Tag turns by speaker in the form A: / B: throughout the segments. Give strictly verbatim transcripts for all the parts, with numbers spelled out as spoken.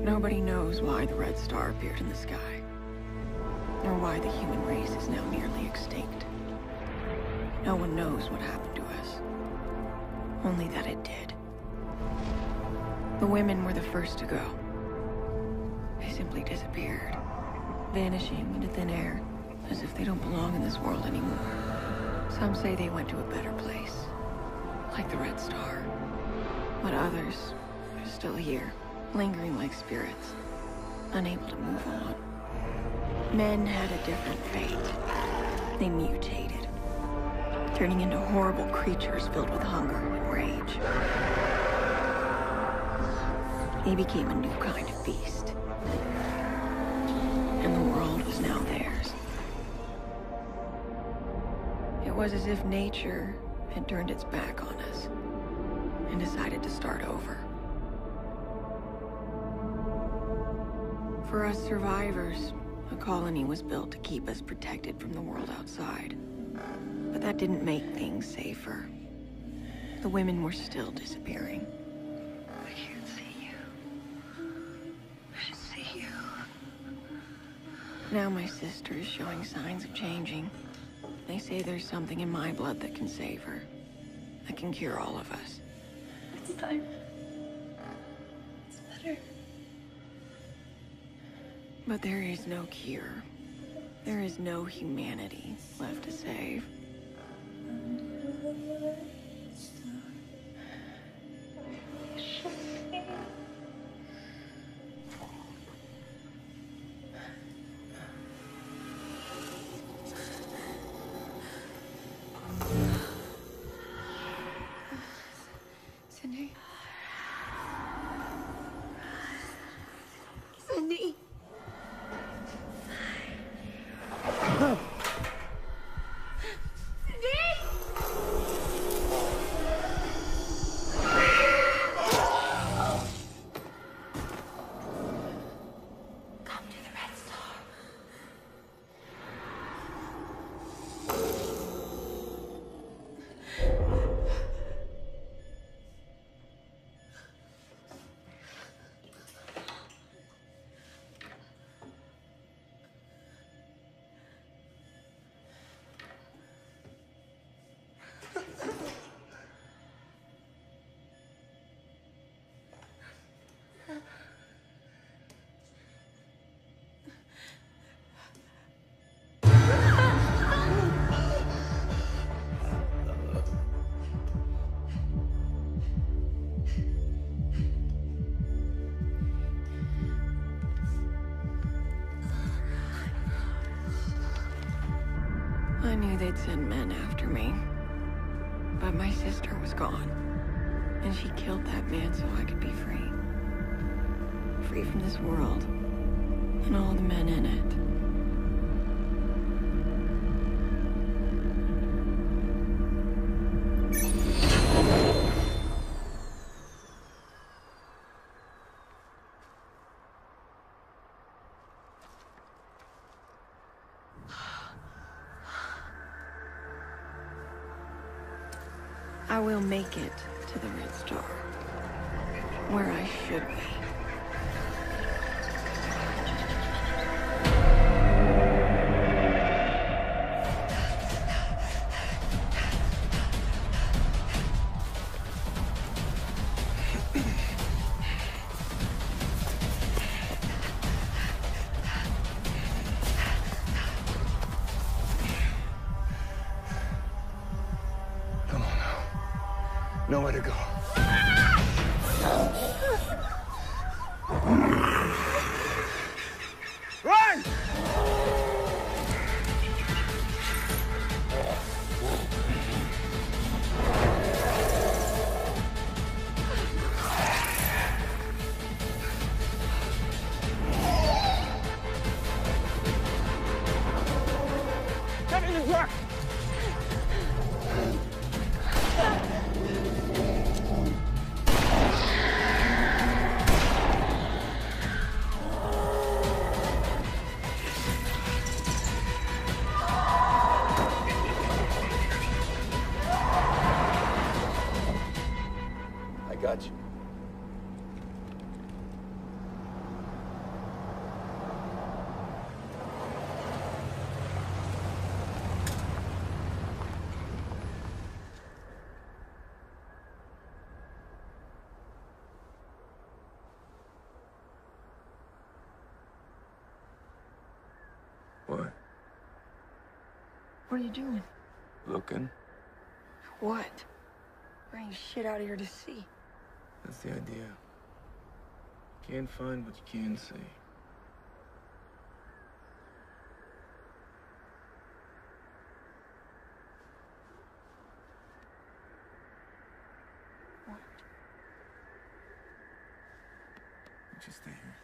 A: Nobody knows why the Red Star appeared in the sky, or why the human race is now nearly extinct. No one knows what happened to us, only that it did. The women were the first to go. They simply disappeared, vanishing into thin air, as if they don't belong in this world anymore. Some say they went to a better place, like the Red Star. But others are still here, lingering like spirits, unable to move on. Men had a different fate. They mutated, turning into horrible creatures filled with hunger and rage. They became a new kind of beast, and the world was now theirs. It was as if nature had turned its back on us and decided to start over. For us survivors, a colony was built to keep us protected from the world outside. But that didn't make things safer. The women were still disappearing.
B: I can't see you. I should see you.
A: Now my sister is showing signs of changing. They say there's something in my blood that can save her, that can cure all of us.
B: It's time. It's better.
A: But there is no cure. There is no humanity left to save.
B: Cindy. Cindy.
A: I knew they'd send men after me, but my sister was gone, and she killed that man so I could be free. Free from this world, and all the men in it. I will make it to the Red Star, where I should be.
C: Nowhere to go. Run! Get in the truck! I got you.
A: What are you doing?
D: Looking.
A: What? There ain't shit out here to see.
D: That's the idea. Can't find what you can see.
A: What?
D: Just stay here.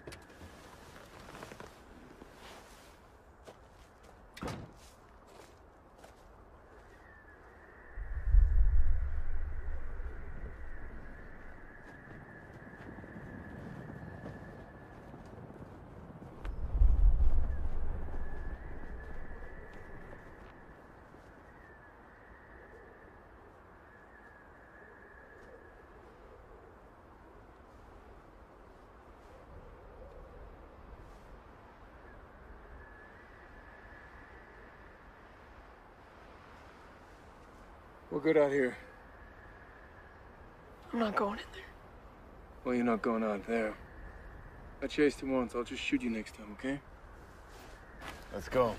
D: We're good out here.
A: I'm not going in there.
D: Well, you're not going out there. I chased him once. I'll just shoot you next time, okay? Let's go.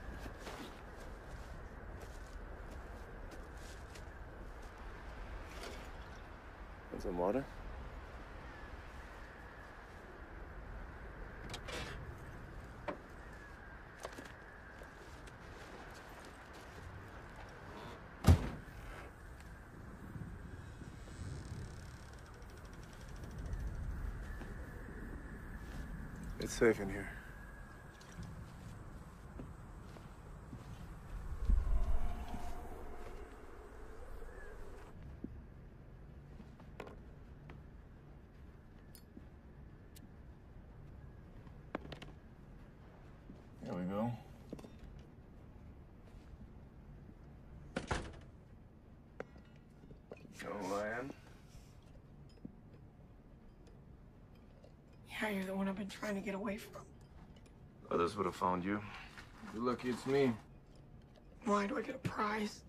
D: Want some water? It's safe in here. Here we go. Know who I am?
A: Yeah, you're the one I've been trying to get away from.
D: Others would have found you. You're lucky it's me.
A: Why do I get a prize?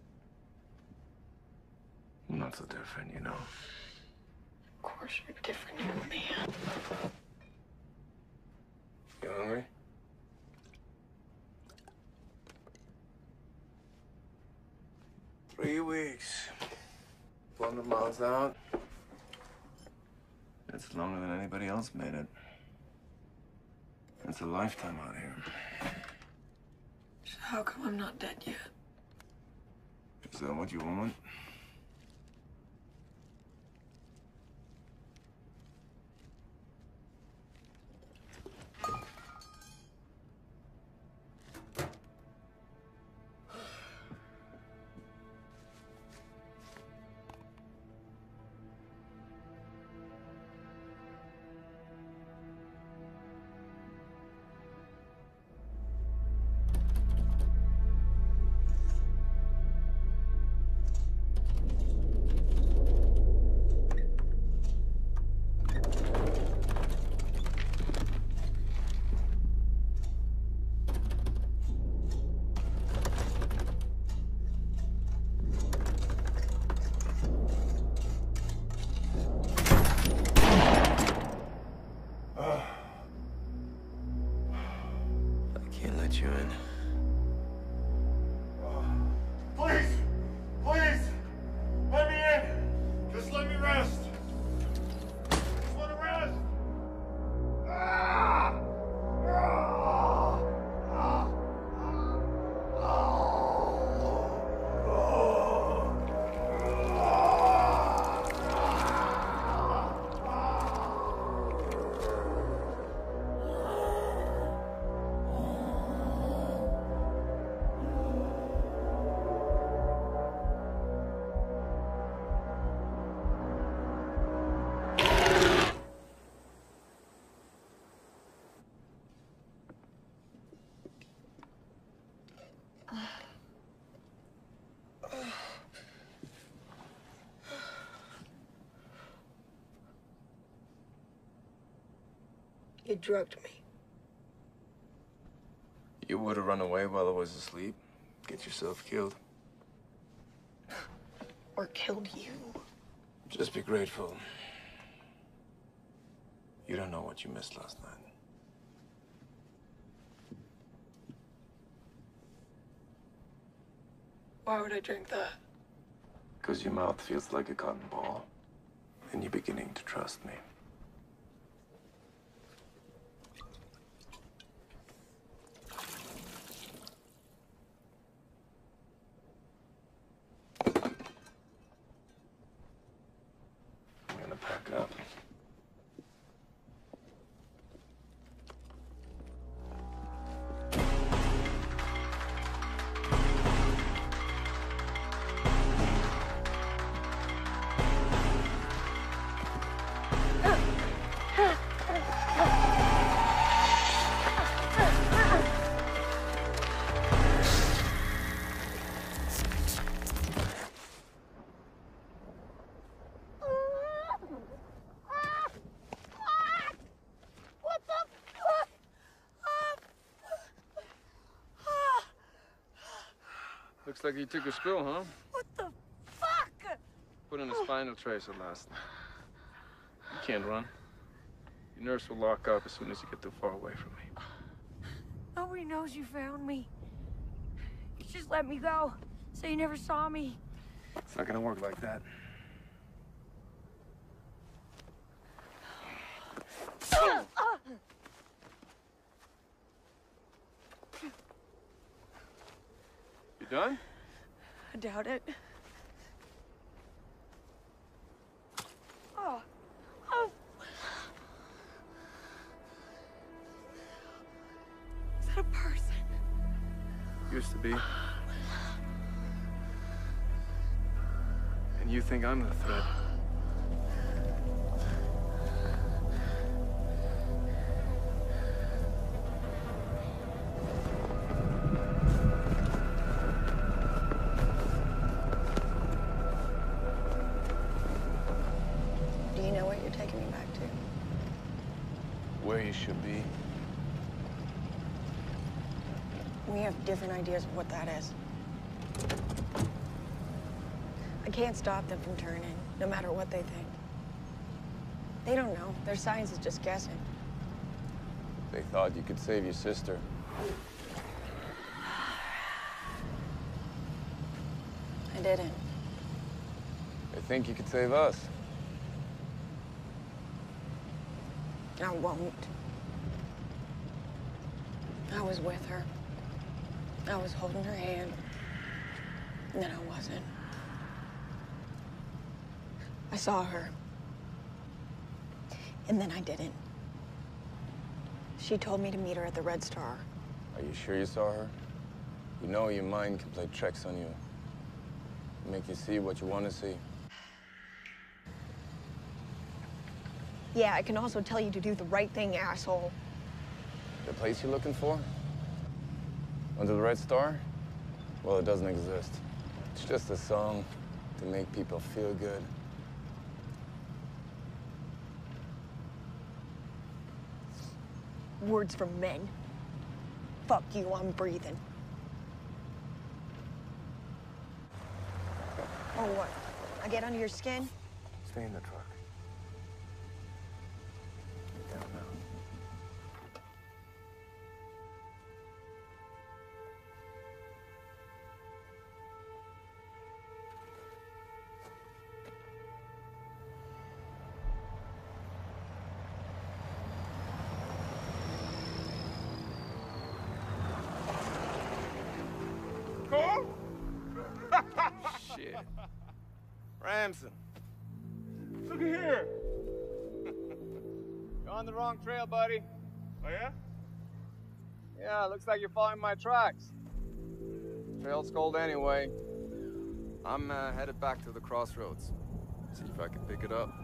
D: I'm not so different, you know.
A: Of course you're different, you're a man.
D: You hungry? Three weeks. four hundred miles out. That's longer than anybody else made it. It's a lifetime out here.
A: So how come I'm not dead yet?
D: Is that what you want? You in.
C: Please! Please! Let me in! Just let me rest! Just want to rest! Ah! Ah! Ah!
A: You drugged me.
D: You would have run away while I was asleep. Get yourself killed.
A: Or killed you.
D: Just be grateful. You don't know what you missed last night.
A: Why would I drink that?
D: Because your mouth feels like a cotton ball, and you're beginning to trust me. I'm gonna pack up. Looks like he took a spill, huh?
A: What the fuck?
D: Put in a spinal tracer last night. You can't run. Your nerves will lock up as soon as you get too far away from me.
A: Nobody knows you found me. You just let me go. Say you never saw me.
D: It's not gonna work like that. You done?
A: I doubt it. Oh. Oh. Is that a person?
D: Used to be. And you think I'm the threat?
A: Do you know what you're taking me back to?
D: Where you should be.
A: We have different ideas of what that is. I can't stop them from turning, no matter what they think. They don't know. Their science is just guessing.
D: They thought you could save your sister.
A: I didn't.
D: They think you could save us.
A: I won't. I was with her. I was holding her hand. And then I wasn't. I saw her. And then I didn't. She told me to meet her at the Red Star.
D: Are you sure you saw her? You know your mind can play tricks on you. Make you see what you want to see.
A: Yeah, I can also tell you to do the right thing, asshole.
D: The place you're looking for? Under the Red Star? Well, it doesn't exist. It's just a song to make people feel good.
A: Words from men. Fuck you, I'm breathing. Oh, what? I get under your skin?
D: Stay in the truck. Get down now. Shit. Ramson.
C: Look at here.
E: You're on the wrong trail, buddy.
C: Oh, yeah?
E: Yeah, looks like you're following my tracks. Trail's cold anyway.
D: I'm uh, headed back to the crossroads. See if I can pick it up.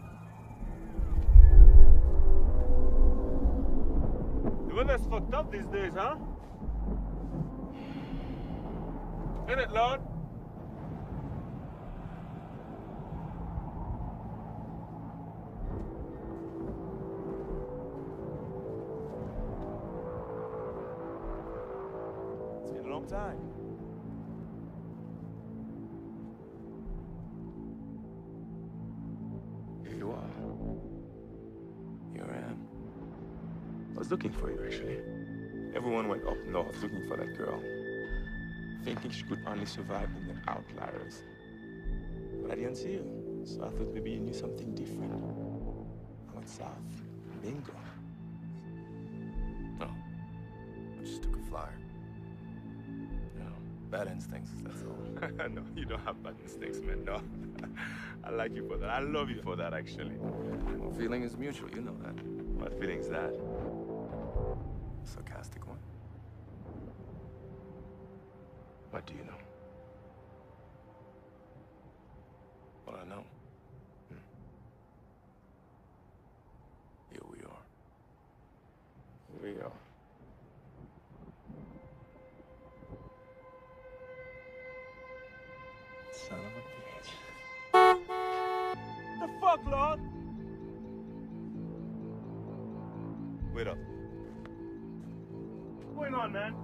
C: The weather's fucked up these days, huh? Ain't it, Lord? It's been a long time.
D: Here you are. Here I am. I was looking for you, actually.
C: Everyone went up north looking for that girl.
F: thinking she could only survive in the Outliers. But I didn't see you, so I thought maybe you knew something different. I went south. Bingo.
D: No. I just took a flyer. You know, bad instincts, that's all.
F: No, you don't have bad instincts, man. No. I like you for that. I love you for that, actually.
D: Well, feeling is mutual, you know that.
F: What feeling is that?
D: Sarcastic one.
F: What do you know?
D: What I know.
F: Hmm.
D: Here we are.
F: Here we are. Son of a bitch. The fuck, Lord? Wait up. What's going on, man?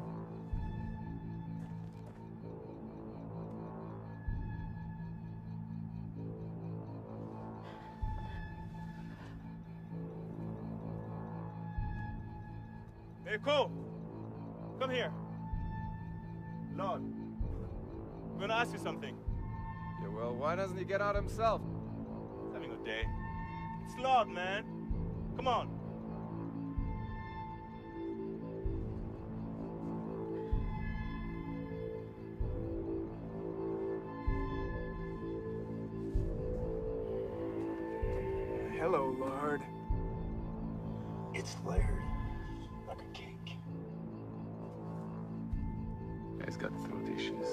F: Hey, Cole. Come here. Lord, I'm gonna ask you something.
E: Yeah, well, why doesn't he get out himself?
F: He's having a day. It's Lord, man. Come on.
C: Hello, Lord. It's layered like a cake.
F: Guy's got throat issues.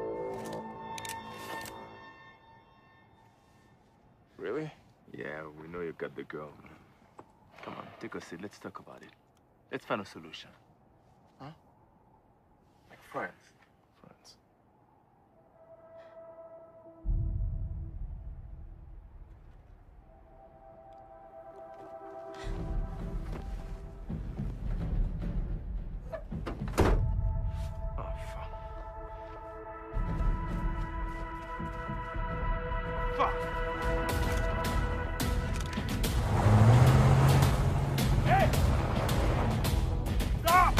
D: Really?
F: Yeah, we know you got the girl, man. Come on, take a seat. Let's talk about it. Let's find a solution. Huh? Like friends.
D: Friends.
F: Oh, fuck. Fuck! Hey! Stop!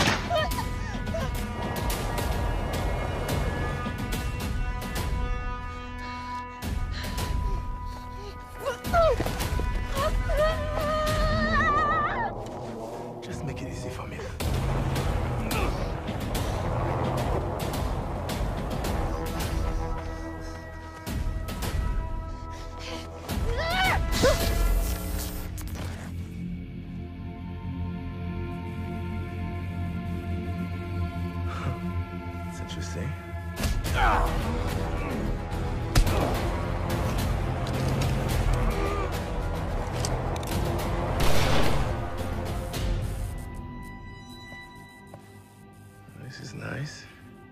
F: Just make it easy for me. That's what you say? This is nice.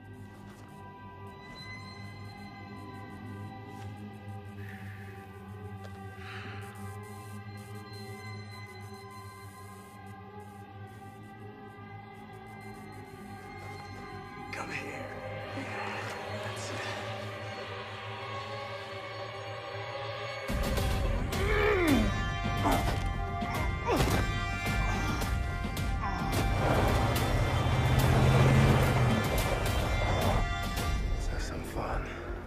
F: Come here. That's it. Let's have some fun.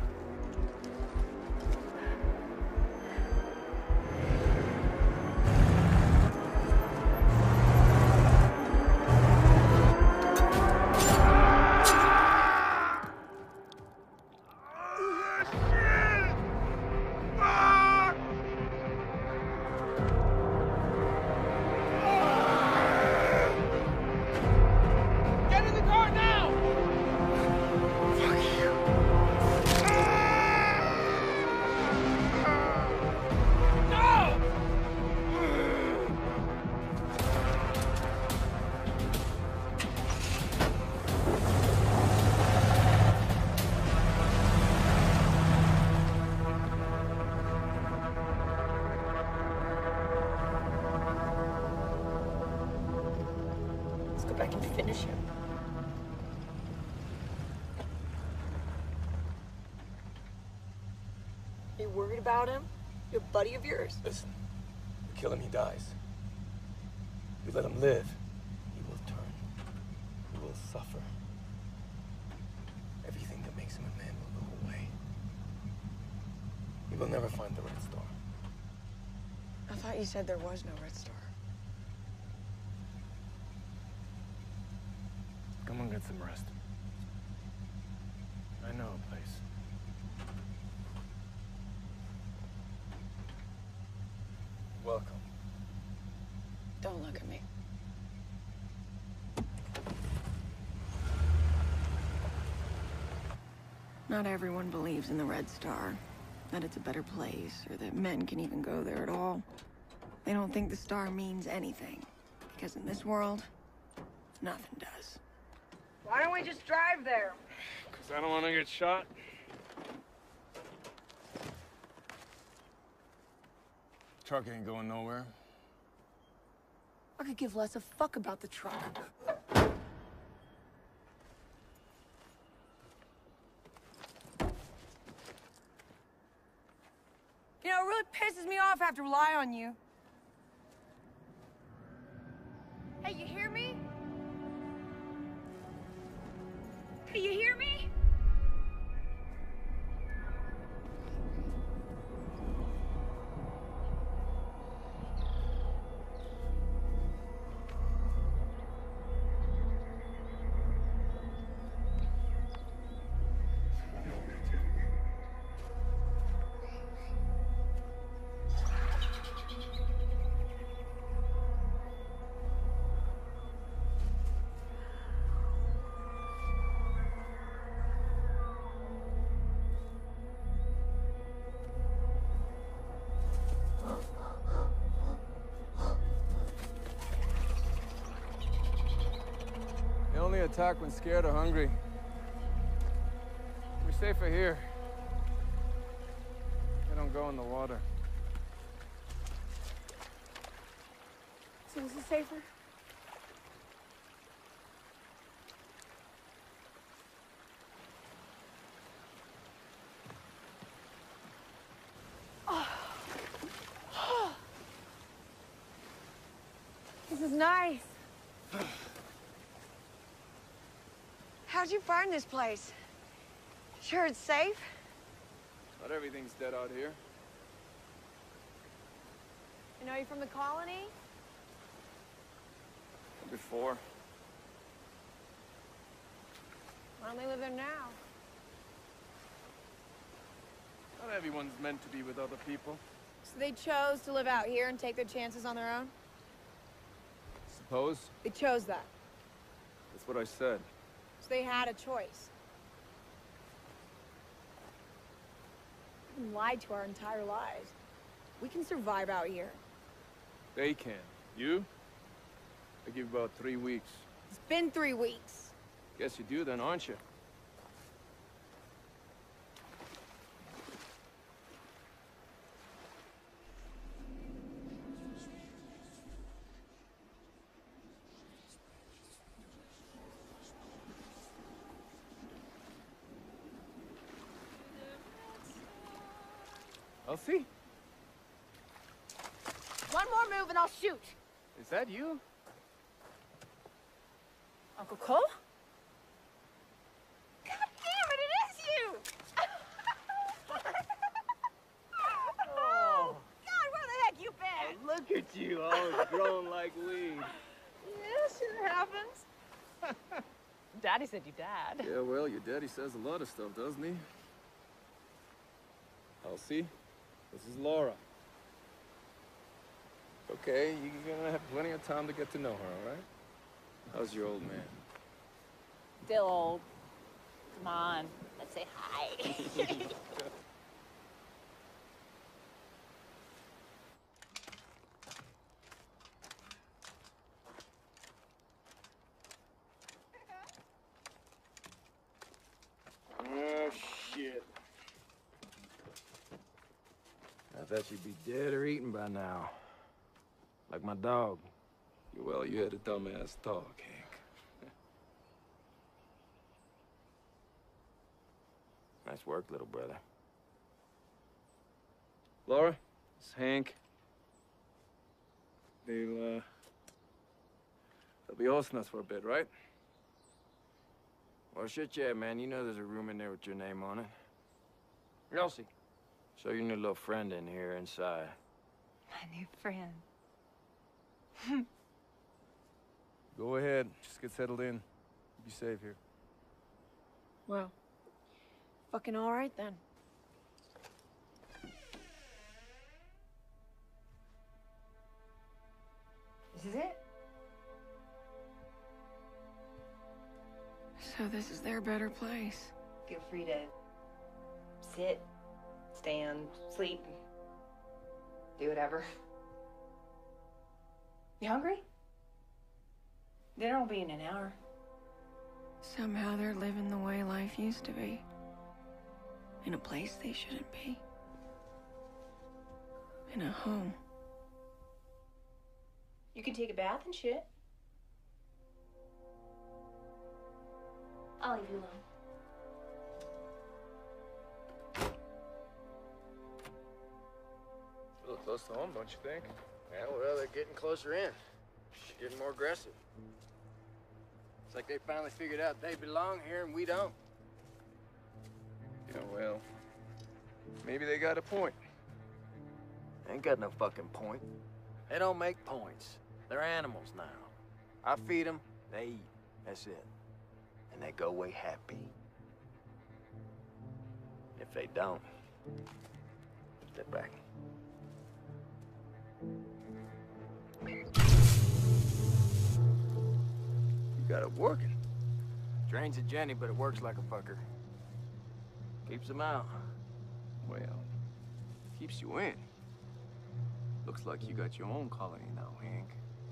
E: Get in the car now!
F: Fuck you.
E: No!
A: Let's go back and finish him. Are you worried about him? You're a buddy of yours.
D: Listen, you kill him, he dies. You let him live, he will turn. He will suffer. Everything We'll never find the Red Star.
A: I thought you said there was no Red Star.
G: Come on, get some rest. I know a place.
D: Welcome.
A: Don't look at me. Not everyone believes in the Red Star, that it's a better place, or that men can even go there at all. They don't think the star means anything, because in this world, nothing does.
H: Why don't we just drive there?
G: Because I don't want to get shot.
D: Truck ain't going nowhere.
A: I could give less a fuck about the truck.
H: You know, it really pisses me off I have to rely on you. Hey, you hear me? Hey, you hear me?
G: They only attack when scared or hungry. We're safer here. They don't go in the water.
H: So this is safer? This is nice. How'd you find this place? Sure it's safe?
G: Not everything's dead out here.
H: You know you from the colony?
G: Before.
H: Why don't they live there now?
G: Not everyone's meant to be with other people.
H: So they chose to live out here and take their chances on their own?
G: Suppose?
H: They chose that.
G: That's what I said.
H: So they had a choice. We've been lied to our entire lives. We can survive out here.
G: They can. You? I give you about three weeks.
H: It's been three weeks.
G: Guess you do then, aren't you? Elsie?
H: One more move and I'll shoot.
G: Is that you?
H: Uncle Cole? God damn it, it is you! Oh, God, where the heck you been?
G: Look at you, all grown like weed.
H: Yeah, shit happens.
I: Daddy said you dad.
G: Yeah, well, your daddy says a lot of stuff, doesn't he? Elsie, this is Laura. Okay, you're gonna have plenty of time to get to know her, all right? How's your old man?
I: Still old. Come on, let's say hi.
G: Oh, shit.
J: I thought you'd be dead or eaten by now. Like my dog.
G: Well, you had a dumbass dog, Hank.
J: Nice work, little brother.
G: Laura, it's Hank. They'll, uh... They'll be hosting us for a bit, right?
J: Well, shit, yeah, man. You know there's a room in there with your name on it.
G: Elsie,
J: So your new little friend in here inside.
I: My new friend.
G: Go ahead. Just get settled in. Be safe here.
A: Well, fucking all right then.
H: This is it?
A: So this is their better place.
H: Feel free to sit, stand, sleep, do whatever. You hungry? Dinner will be in an hour.
A: Somehow they're living the way life used to be. In a place they shouldn't be. In a home.
H: You can take a bath and shit. I'll leave you alone.
G: A little close to home, don't you think?
J: Yeah, well, they're getting closer in. Getting more aggressive. It's like they finally figured out they belong here and we don't.
G: Yeah, well, maybe they got a point.
J: Ain't got no fucking point. They don't make points. They're animals now. I feed them, they eat. That's it. And they go away happy. If they don't, step back. You got it working. Drains a Jenny, but it works like a fucker. Keeps them out.
G: Well, keeps you in. Looks like you got your own colony now, Hank.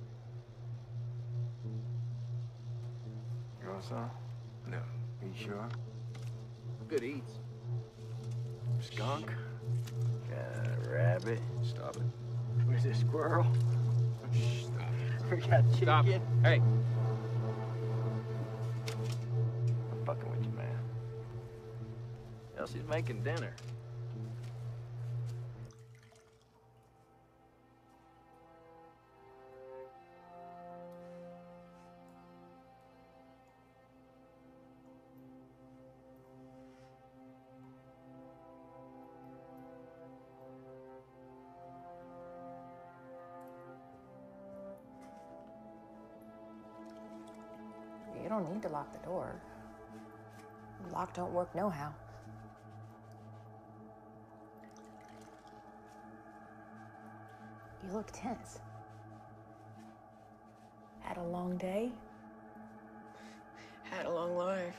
J: You want some?
G: No.
J: Are you sure? Good eats. Skunk. Got a rabbit.
G: Stop it.
J: Where's this squirrel?
G: Shh, stop it.
J: We got chicken.
G: Stop it. Hey.
J: I'm fucking with you, man. Elsie's making dinner.
H: You don't need to lock the door. Lock don't work no-how. You look tense. Had a long day?
A: Had a long life.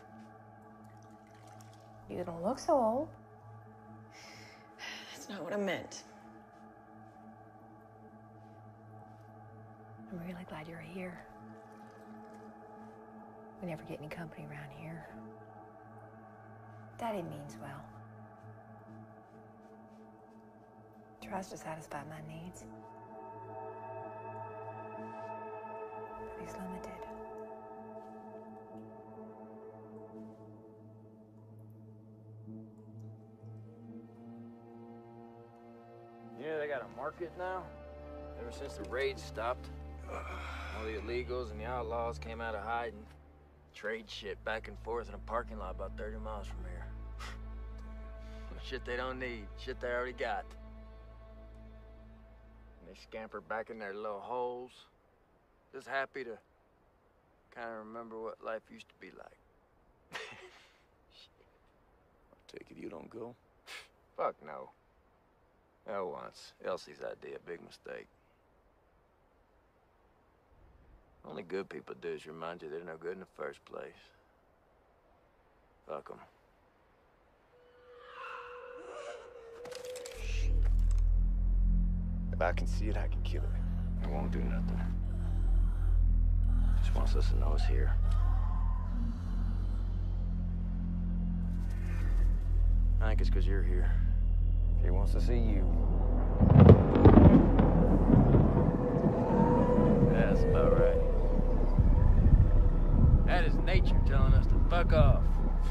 H: You don't look so old.
A: That's not what I meant.
H: I'm really glad you're here. We never get any company around here. Daddy means well. Tries to satisfy my needs. But he's limited.
J: You know they got a market now? Ever since the raids stopped. All the illegals and the outlaws came out of hiding. Trade shit back and forth in a parking lot about thirty miles from here. Shit they don't need, shit they already got. And they scamper back in their little holes, just happy to kind of remember what life used to be like.
G: I take it you don't go?
J: Fuck no. Not once. Elsie's idea, big mistake. Only good people do is remind you they're no good in the first place. Fuck them.
G: If I can see it, I can kill it.
J: It won't do nothing. Just wants us to know it's here. I think it's because you're here. He wants to see you. That's about right. That is nature telling us to fuck off.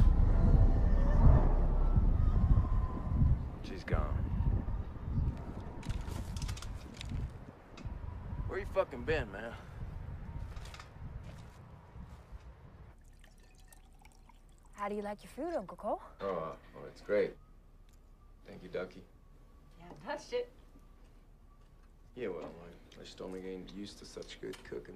J: She's gone. Where you fucking been, man?
H: How do you like your food, Uncle Cole?
D: Oh, uh, oh, it's great. Thank you, Ducky.
I: Yeah, touched it.
G: Yeah, well, I, I just only getting used to such good cooking.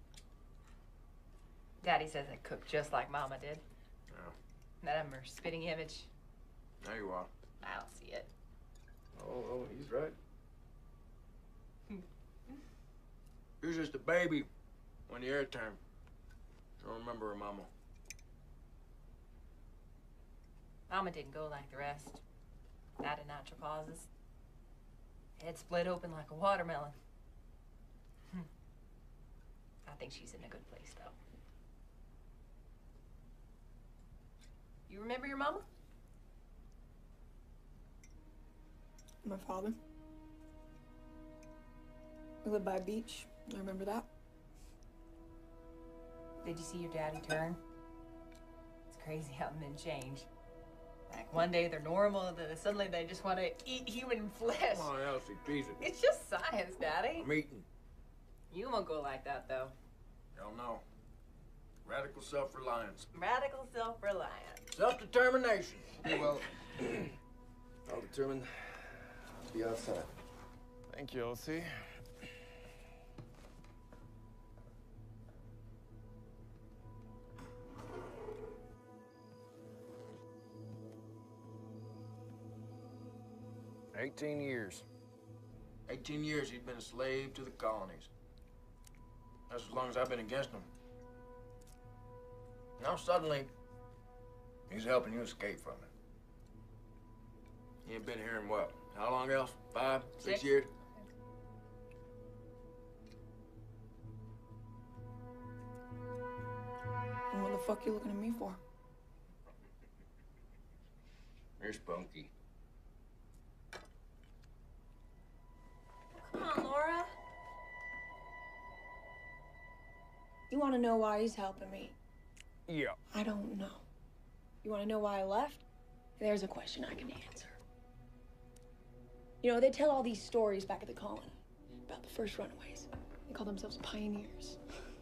I: Daddy says I cook just like Mama did.
G: Oh.
I: That I'm her spitting image.
G: There you are.
I: I don't see it.
G: Oh, oh, he's right.
J: He was just a baby when the air turned. I don't remember her mama.
I: Mama didn't go like the rest. Died of natural causes. Head split open like a watermelon. Hmm. I think she's in a good place, though. You remember your mama?
H: My father. We lived by a beach. I remember that.
I: Did you see your daddy turn? It's crazy how men change. Like one day they're normal, then suddenly they just want to eat human flesh.
J: Come on, Elsie, piece it.
I: It's just science, Daddy.
J: I'm eating.
I: You won't go like that, though.
J: Hell no. Radical self-reliance.
I: Radical self-reliance.
J: Self-determination.
G: Yeah, well, I'll determine to be outside.
D: Thank you, Elsie.
J: Eighteen years. Eighteen years he's been a slave to the colonies. That's as long as I've been against him. Now suddenly, he's helping you escape from it. He ain't been here in what? How long else? Five, six,
I: Six.
J: years?
H: And what the fuck you looking at me for?
J: You're spunky.
I: Come on, Laura.
H: You want to know why he's helping me?
D: Yeah.
H: I don't know. You want to know why I left? There's a question I can answer. You know, they tell all these stories back at the colony about the first runaways. They call themselves pioneers.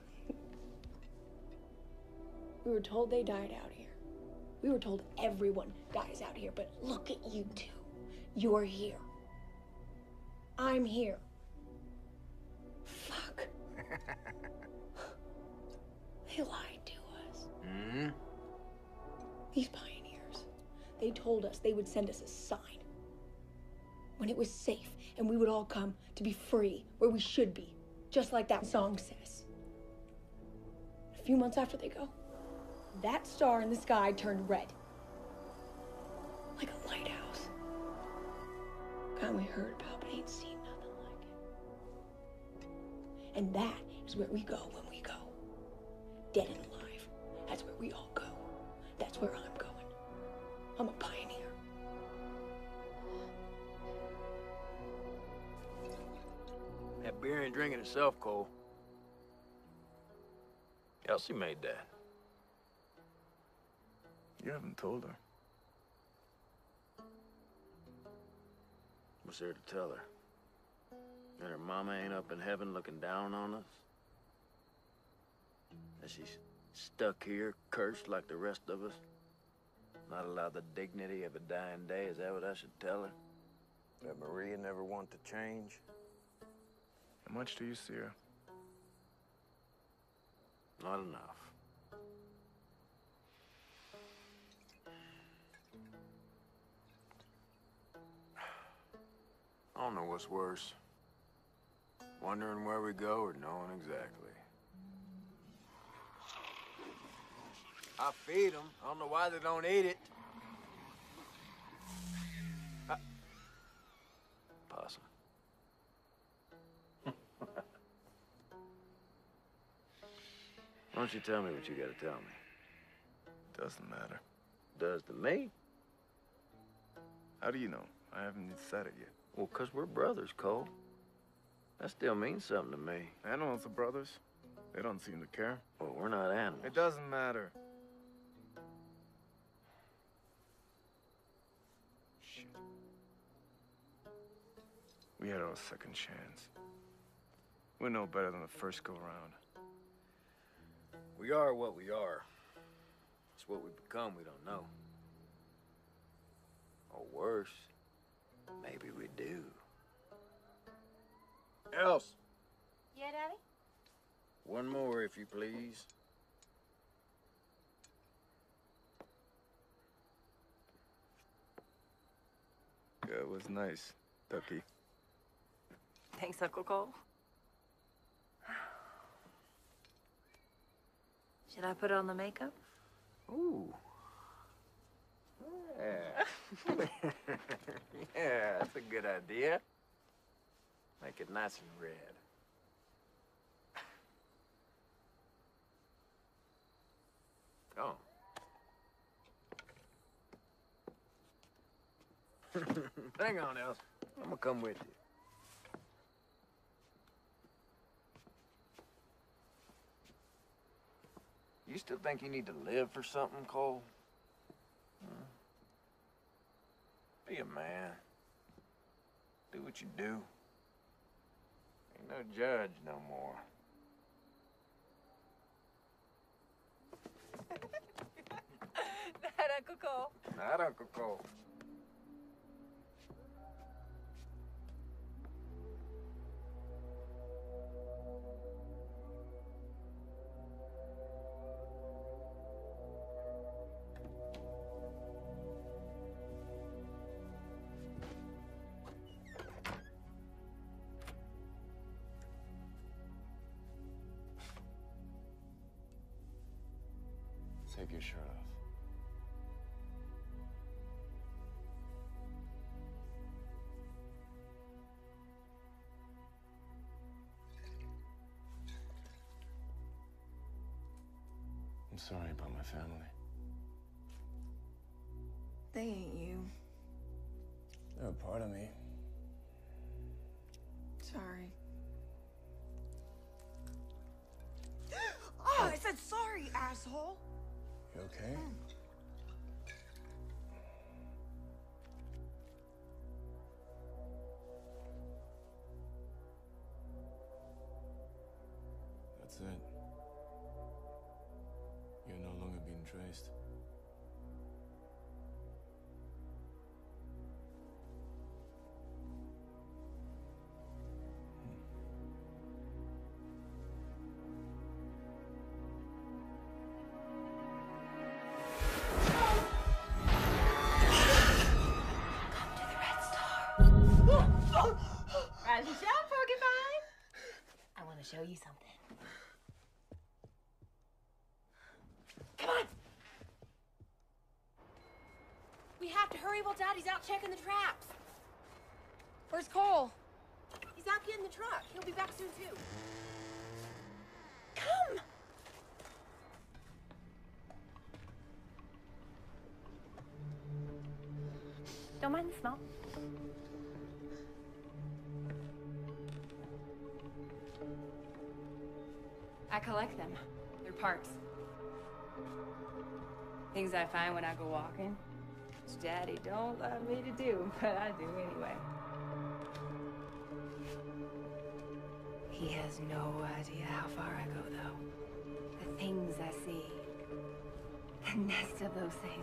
H: We were told they died out here. We were told everyone dies out here, but look at you two. You're here. I'm here. Fuck. They lied to us.
J: Mm-hmm.
H: These pioneers, they told us they would send us a sign when it was safe and we would all come to be free where we should be, just like that song says. A few months after they go, that star in the sky turned red. Like a lighthouse. Kind we heard about, but ain't seen nothing like it. And that is where we go when we go. Dead and alive. That's where we all go. That's where I'm going. I'm a pioneer.
J: That beer ain't drinking itself, Cole. Elsie made that.
D: You haven't told her.
J: What's there to tell her? That her mama ain't up in heaven looking down on us? That she's stuck here, cursed like the rest of us? Not allowed the dignity of a dying day? Is that what I should tell her? That Maria never want to change?
D: How much do you see her?
J: Not enough. I don't know what's worse. Wondering where we go or knowing exactly. I feed them. I don't know why they don't eat it. I... Possum. Why don't you tell me what you gotta tell me?
D: Doesn't matter.
J: Does to me?
D: How do you know? I haven't said it yet.
J: Well, 'cause we're brothers, Cole. That still means something to me.
D: Animals are brothers. They don't seem to care.
J: Well, we're not animals.
D: It doesn't matter. Shit. We had our second chance. We're no better than the first go-round.
J: We are what we are. It's what we become we don't know. Or worse, maybe maybe we do. Else,
I: Yeah, Daddy?
J: one more, if you please.
F: Yeah, it was nice, Ducky.
I: Thanks, Uncle Cole. Should I put on the makeup?
J: Ooh. Yeah. Yeah, that's a good idea. Make it nice and red. Oh. Hang on, Els. I'm gonna come with you. You still think you need to live for something, Cole? Hmm? Be a man. Do what you do. Ain't no judge no more.
I: That Uncle Cole.
J: Not Uncle Cole.
D: Take your shirt off. I'm sorry about my family.
A: They ain't you.
D: They're a part of me.
A: Sorry.
H: Oh, I said sorry, asshole.
D: You okay? That's it. You're no longer being traced.
I: Rise and shout, Porcupine. I want to show you something. Come on. We have to hurry while Daddy's out checking the traps. Where's Cole? He's out getting the truck. He'll be back soon, too. Come! Don't mind the smell. I collect them. They're parts. Things I find when I go walking. Which Daddy don't let me to do, but I do anyway. He has no idea how far I go, though. The things I see. The nest of those things.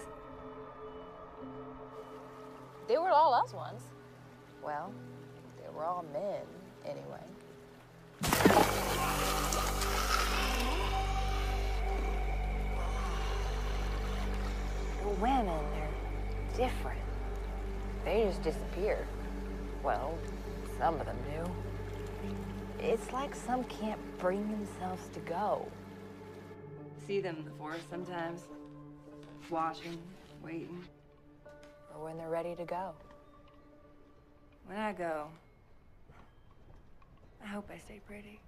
I: They were all us ones. Well, they were all men, anyway. Women, they're different. They just disappear. Well, some of them do. It's like some can't bring themselves to go. See them in the forest sometimes, watching, waiting. Or when they're ready to go. When I go, I hope I stay pretty.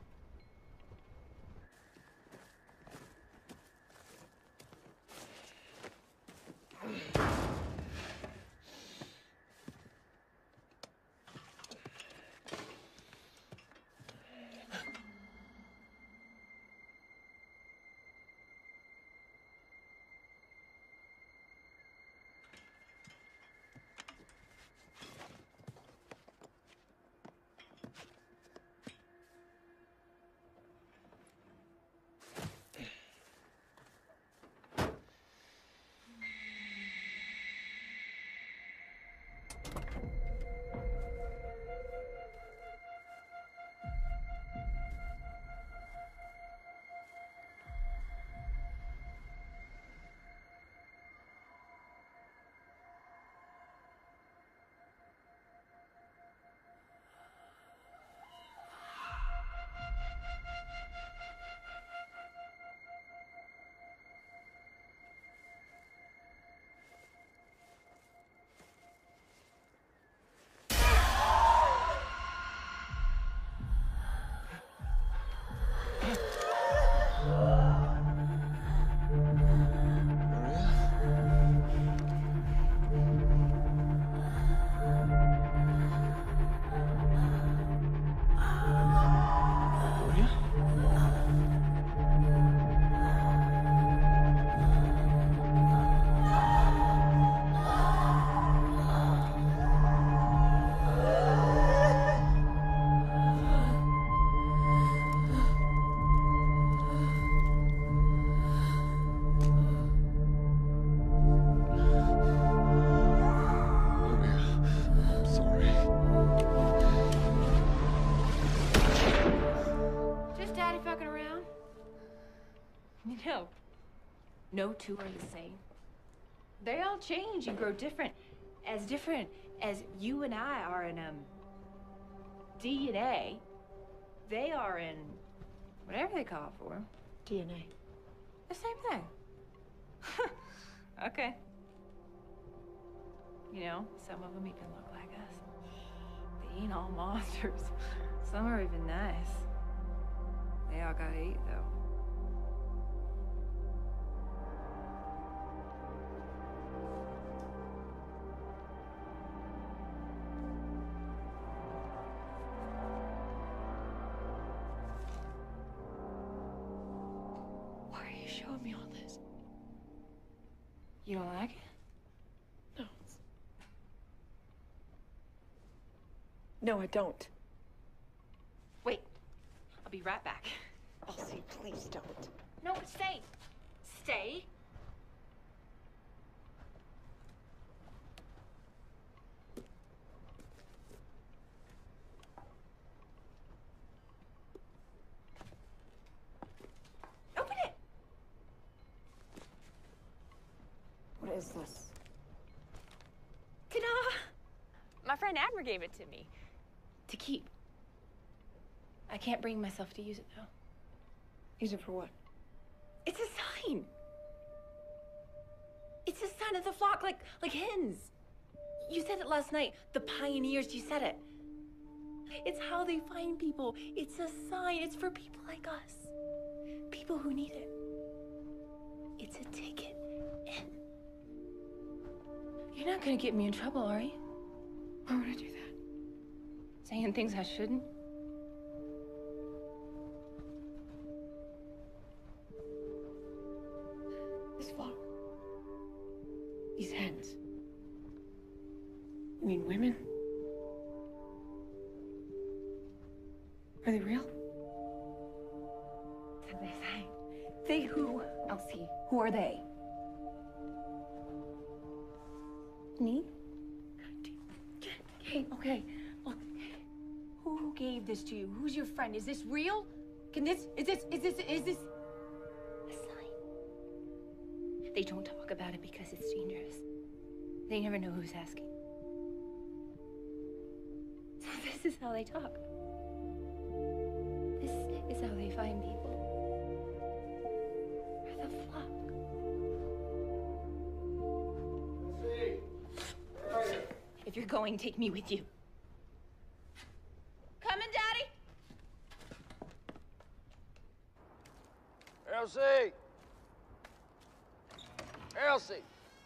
I: No two are the same. They all change and grow different. As different as you and I are in, um, D N A, they are in whatever they call it for.
H: D N A.
I: The same thing. Okay. You know, some of them even look like us. They ain't all monsters. Some are even nice. They all gotta eat, though.
H: Why are you showing me all this?
I: You don't like it?
H: No. No, I don't.
I: Wait. I'll be right back.
H: Elsie, please don't.
I: No, stay. Stay. Open it.
H: What is this?
I: Ta-da! My friend Admer gave it to me. To keep. I can't bring myself to use it, though.
H: Use it for what?
I: It's a sign. It's a sign of the flock, like like hens. You said it last night. The pioneers, you said it. It's how they find people. It's a sign. It's for people like us. People who need it. It's a ticket in. You're not gonna get me in trouble, are you?
H: Why would I do that?
I: Saying things I shouldn't?
H: This flock. These hens. You mean women? Are they real?
I: That's what they say. They who? Elsie, who are they? Me? Okay, okay. Look, who gave this to you? Who's your friend? Is this real? Can this, is this, is this, is this a sign? They don't talk about it because it's dangerous. They never know who's asking. So this is how they talk. This is how they find people. For the flock. If you're going, take me with you. Coming, Daddy?
J: Elsie! Elsie!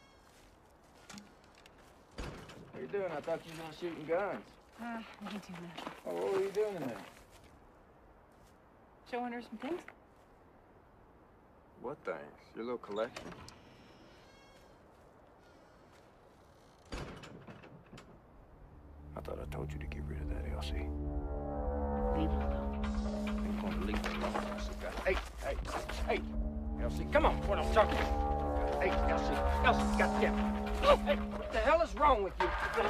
J: What are you doing? I thought you were shooting guns.
I: Ah, uh, I ain't doing that.
J: Oh, what were you doing in there?
I: Showing her some things.
J: What things? Your little collection? I thought I told you to get rid of that, Elsie.
I: Leave it alone.
J: I'm going to leave it alone, Elsie. Hey, hey, hey, Elsie, come on, what I'm talking to. Hey, Elsie, Elsie, goddamn. Hey, what the hell is wrong with you?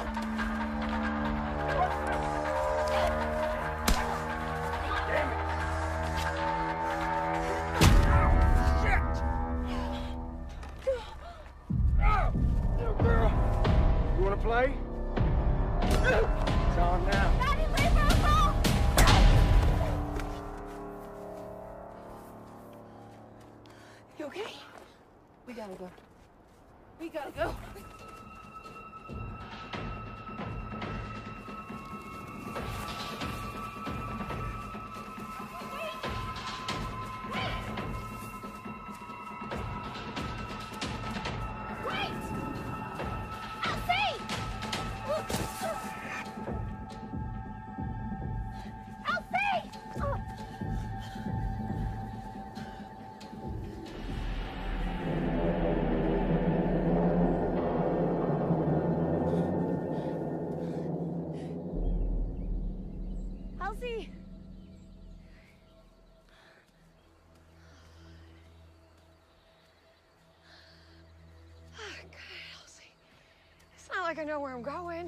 J: Damn it. Oh, little girl, you want to play? It's on now.
I: Daddy, leave her alone! You okay? We gotta go. We gotta go. Elsie!
H: Oh, God, Elsie. It's not like I know where I'm going.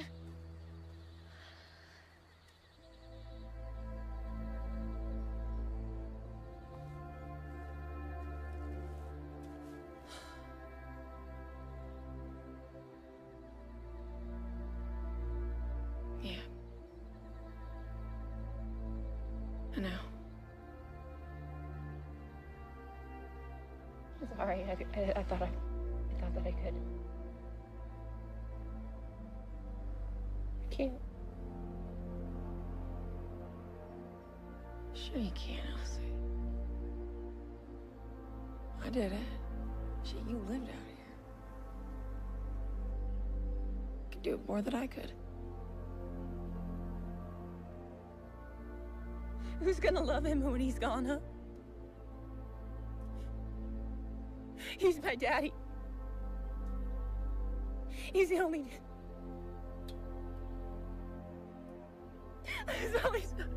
H: sorry. I, I, I thought I, I thought that I could. I can't.
A: Sure you can, Elsie. I did it. Shit, you lived out here. You could do it more than I could.
H: Who's gonna love him when he's gone, huh? He's my daddy. He's the only... He's the only son.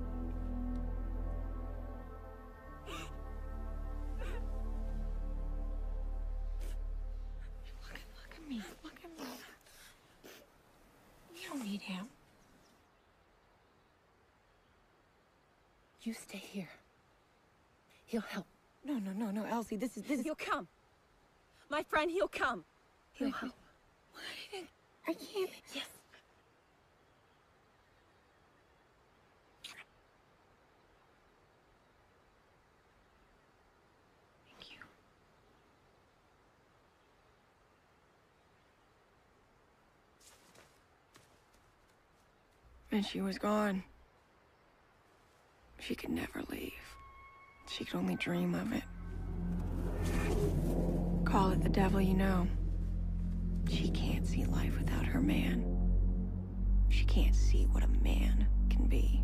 A: Look, look at me. Look at me. You don't need him.
H: You stay here. He'll help.
A: No, no, no, no, Elsie. This is this.
H: He'll come. My friend, he'll come. He'll help.
A: What? I can't.
H: Yes.
A: Thank you. And she was gone. She could never leave. She could only dream of it. Call it the devil you know. She can't see life without her man. She can't see what a man can be.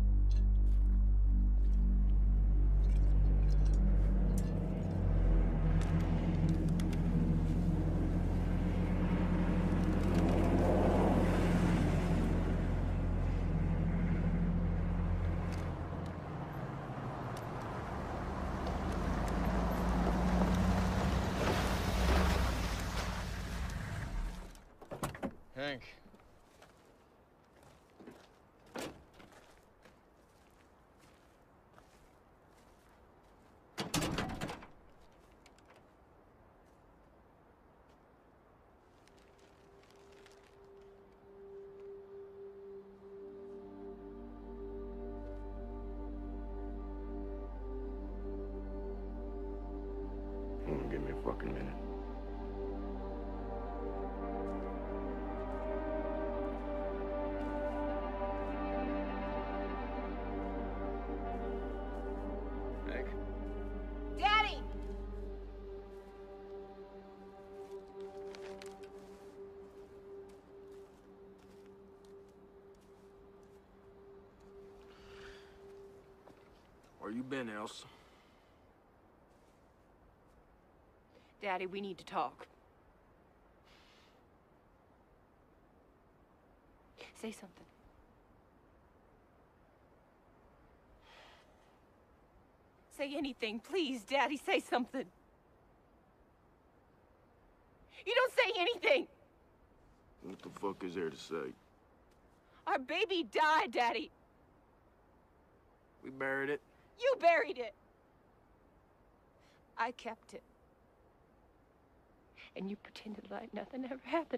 D: Hank.
F: Hold on, give me a fucking minute.
H: Daddy!
J: Where you been, Elsa?
H: Daddy, we need to talk. Say something. Say anything, please, Daddy, say something. You don't say anything!
F: What the fuck is there to say?
H: Our baby died, Daddy.
J: We buried it.
H: You buried it. I kept it. And you pretended like nothing ever happened.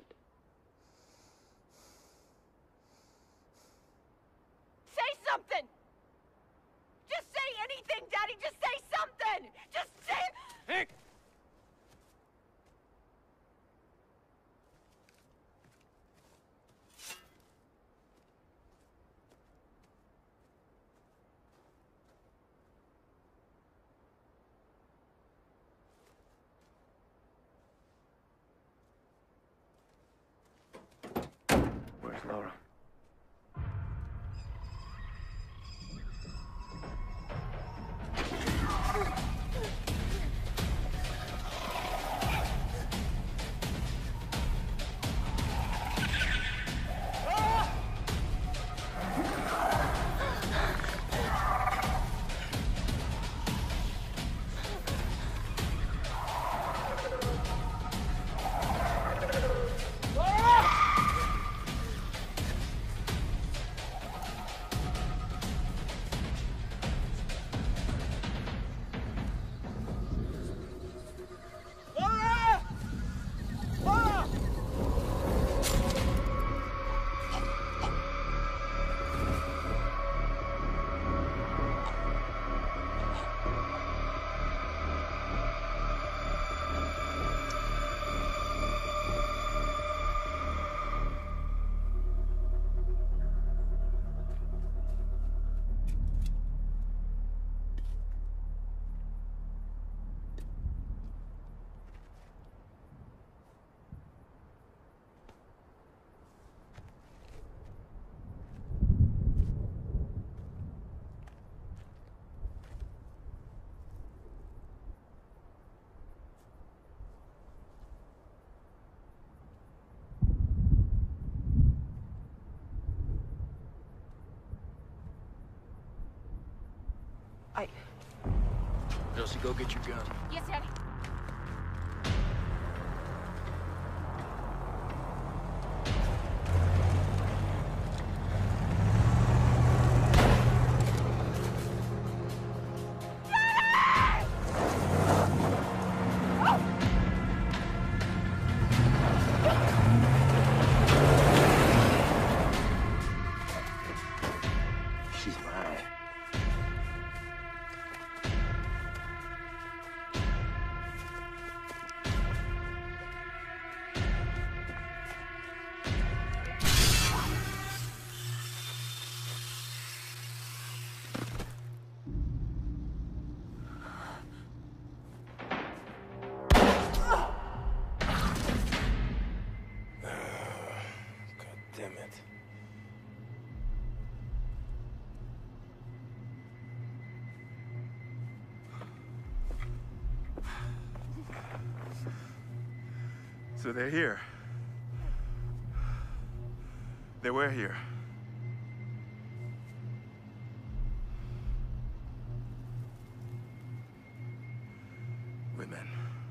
H: Say something! Just say anything, Daddy! Just say something! Just say...
J: Hank!
F: Where's Laura?
A: I...
J: Josie, go get your gun.
I: Yes, Daddy.
J: She's mine.
F: God damn it. So they're here. They were here. Women.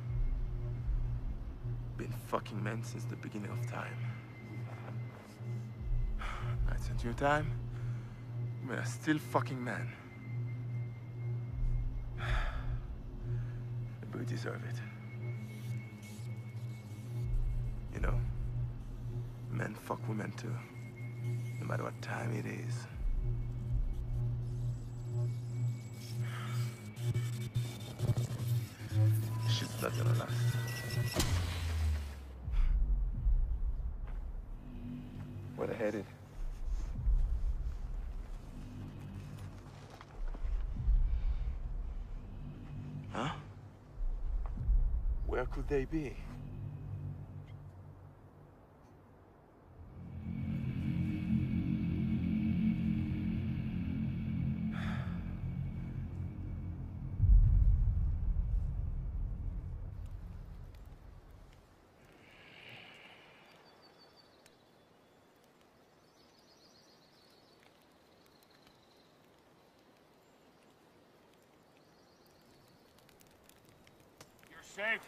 F: Been fucking men since the beginning of time. Now it's a new time. Women are still fucking men. But we deserve it. You know, men fuck women too, no matter what time it is. Shit's not gonna last. Where they headed? Huh? Where could they be?
C: Safe.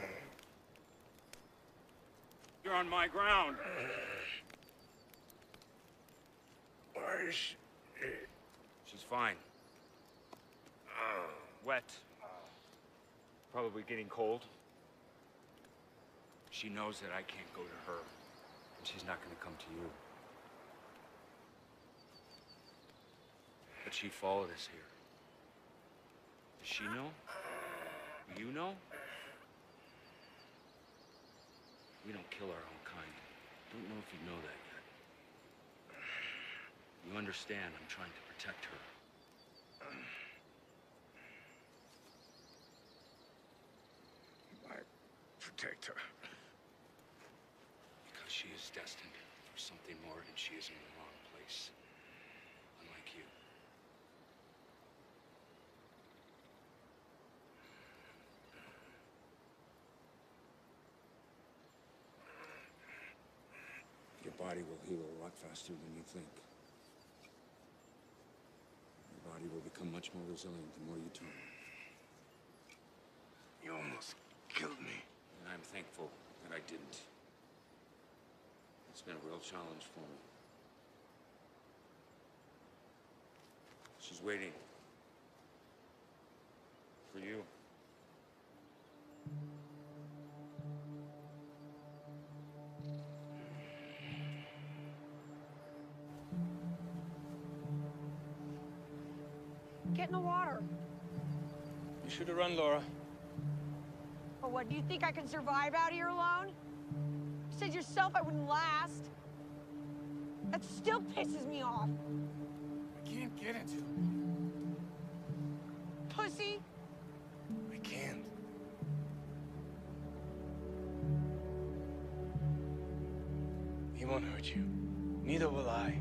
C: You're on my ground. Where is she? She's fine. Wet. Probably getting cold. She knows that I can't go to her, and she's not going to come to you. But she followed us here. Does she know? Do you know? We don't kill our own kind. Don't know if you know that yet. You understand I'm trying to protect her. Why protect her? Because she is destined for something more, and she is in the wrong place. Unlike you.
K: Your body will heal a lot faster than you think. Your body will become much more resilient the more you turn.
C: You almost killed me.
K: And I'm thankful that I didn't. It's been a real challenge for me. She's waiting. For you.
H: Get in the water.
F: You should have run, Laura.
H: Or what, do you think I can survive out here alone? You said yourself I wouldn't last. That still pisses me off.
C: I can't get into it.
H: Pussy.
C: I can't. He won't hurt you. Neither will I.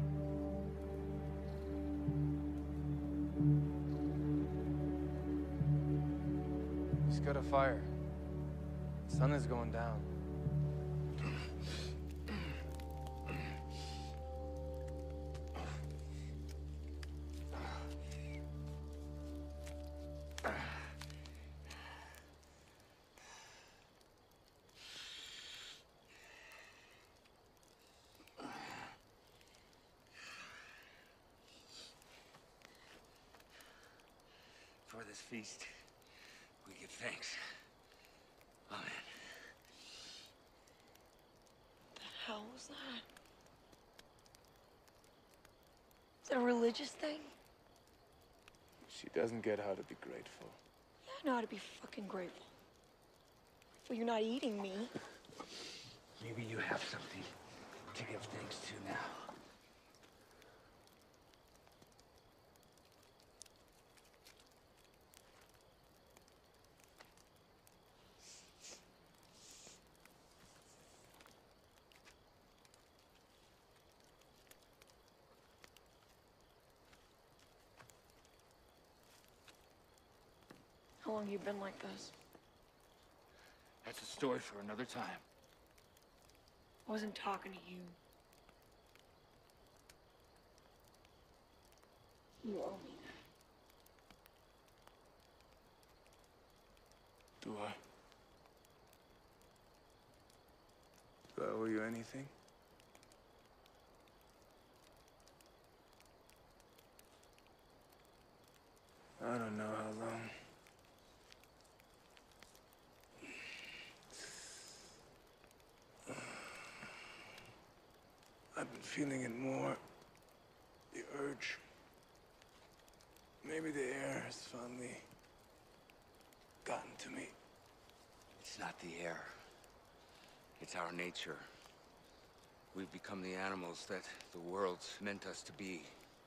E: He's got a fire. The sun is going down.
C: before this feast, we give thanks. Amen.
H: The hell was that? Is it a religious thing?
F: She doesn't get how to be grateful.
H: Yeah, I know how to be fucking grateful. Well, you're not eating me.
C: Maybe you have something to give thanks to now.
H: How long you been like this?
C: That's a story for another time.
H: I wasn't talking to you. You owe me that.
F: Do I? Do I owe you anything? I don't know how long. I've been feeling it more. The urge. Maybe the air has finally gotten to me.
C: It's not the air. It's our nature. We've become the animals that the world's meant us to be.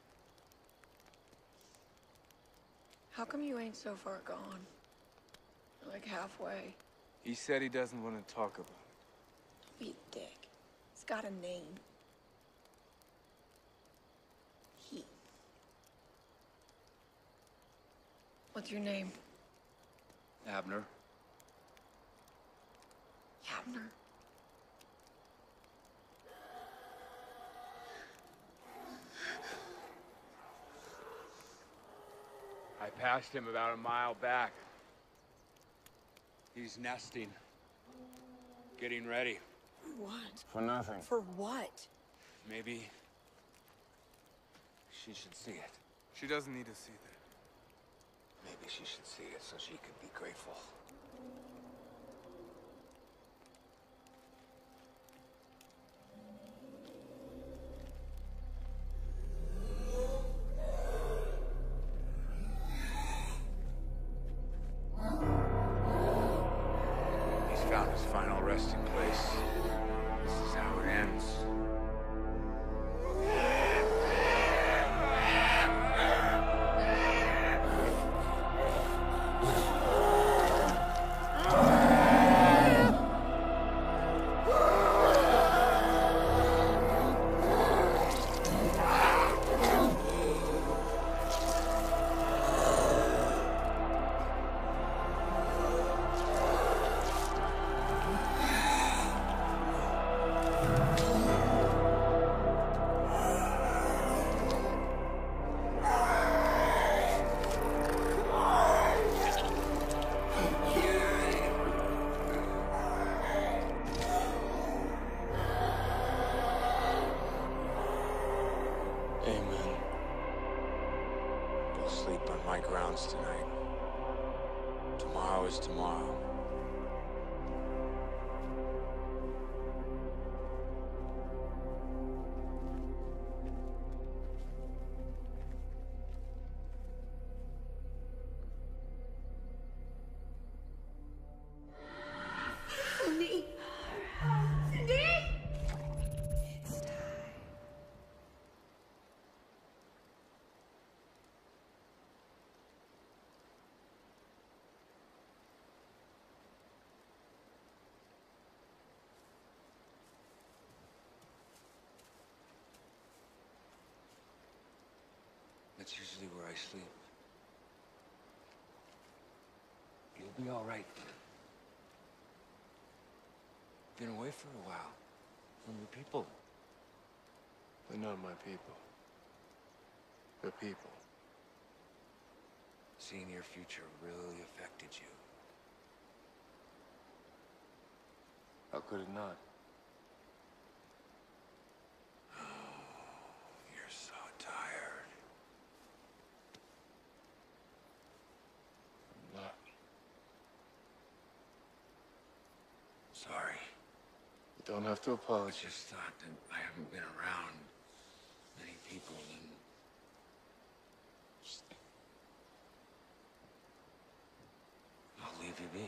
H: How come you ain't so far gone? You're like halfway.
F: He said he doesn't want to talk about it.
H: Don't be a dick. It's got a name. He. What's your name?
C: Abner.
H: Abner.
C: I passed him about a mile back. He's nesting. Getting ready.
H: For what?
D: For nothing.
H: For what?
C: Maybe she should see it.
F: She doesn't need to see that.
C: Maybe she should see it so she could be grateful. He's found his final resting place. This is how it ends.
F: Amen.
C: Go sleep on my grounds tonight. Tomorrow is tomorrow.
H: Cindy! Cindy!
C: That's usually where I sleep. You'll be all right. Been away for a while. From your people.
F: They're not my people. They're people.
C: Seeing your future really affected you.
F: How could it not?
C: You're so tired. Sorry.
F: You don't have to
C: I
F: apologize.
C: just thought that I haven't been around many people and just... I'll leave you be.